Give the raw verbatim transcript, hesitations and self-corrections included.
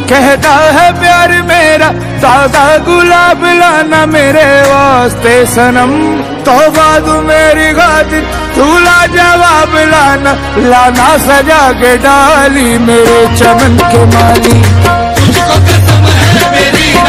कहता है प्यार मेरा ताजा गुलाब लाना मेरे वास्ते सनम, तोहफा तू मेरी खातिर दूल्हा जवाब लाना, लाना सजा के डाली मेरे चमन के माली। तुझको कसम है मेरी